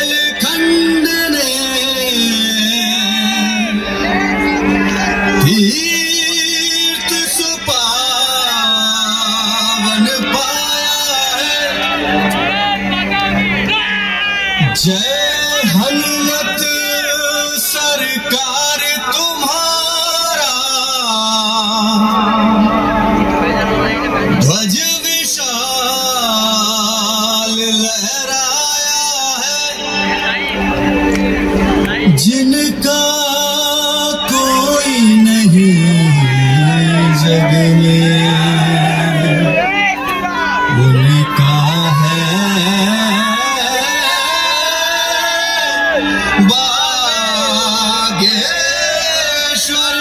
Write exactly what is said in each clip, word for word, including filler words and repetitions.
बुंदेलखंड ने तीर्थ सुपावन पाया है। जय हनुमत सरकार तुम्हारा ध्वज विशाल लहराया है। जिनका कोई नहीं जग में उनका है बागेश्वर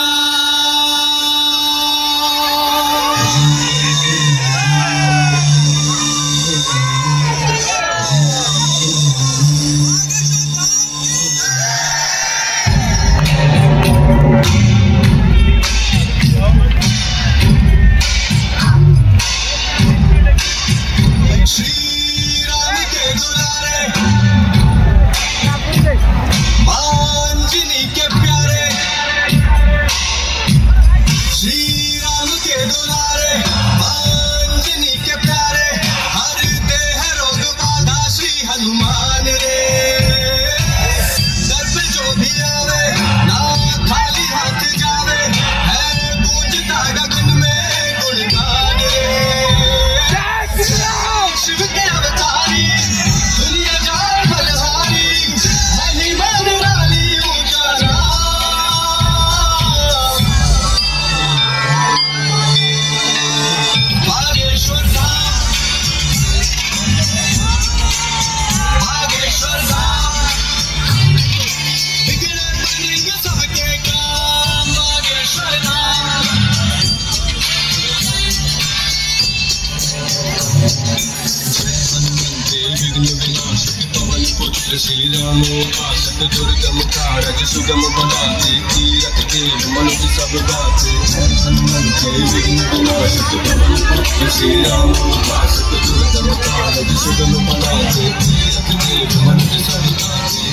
श्री राम उपासक दुर्गम कारज सुगम बनाते तीरथ देव मनुष्य सब गाते। हनुमंत विघ्न विनाशक पवन पुत्र श्री राम उपासक दुर्गम कारज सुगम बनाते तीरथ देव मनुष्य सब गाते।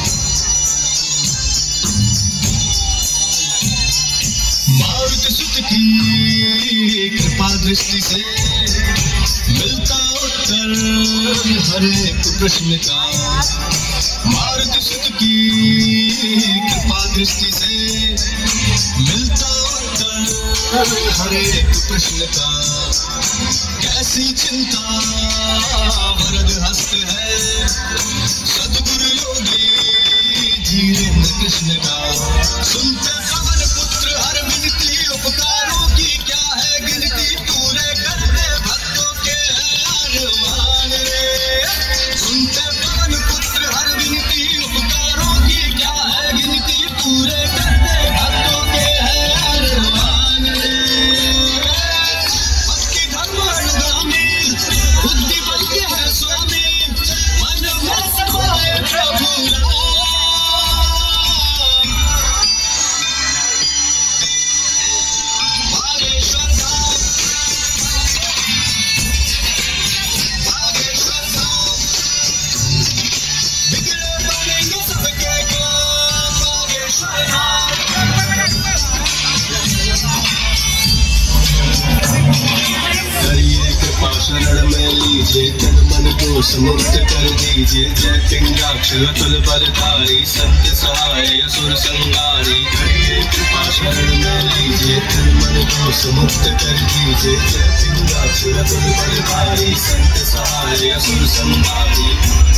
मारुति सुत की कृपा दृष्टि से मिलता उत्तर हर एक प्रश्न का। मारुति सुत की कृपा दृष्टि से मिलता उत्तर हर एक प्रश्न का। कैसी चिंता वरद हस्त है सद्गुरु योगी धीरेन्द्र कृष्ण का। सुनते पवन पुत्र हर विनती उपकारों की क्या है गिनती। पूरे करते भक्तों के अरमान रे। सुनते पवन पुत्र हर विनती उपकारों की क्या है गिनती। पूरे करते भक्तों के अरमान रे। भक्ति धर्म अनुगामी बुद्धि बल के है स्वामी। मन में समाए प्रभु शरण में लीजिए तन मन दोष मुक्त कर दीजिए। जय पिंगाक्ष अतुल बलधारी सत्य सहाय असुर संहारी। कृपा शरण में लीजिए तन मन दोष मुक्त कर दीजिए। जय पिंगाक्ष अतुल बलधारी सत्य सहाय असुर संहारी।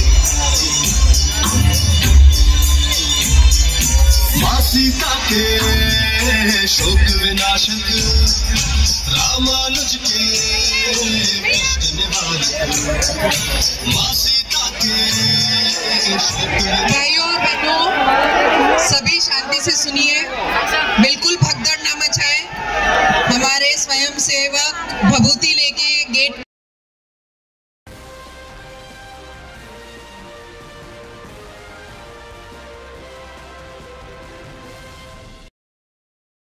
माँ सीता के शोक विनाशक रामानुज के कष्ट निवारक माँ सीता के शोक। भाइयों और बहनों सभी शांति से सुनिए, बिल्कुल भगदड़ न मचाएं। हमारे स्वयं सेवक भभूति लेके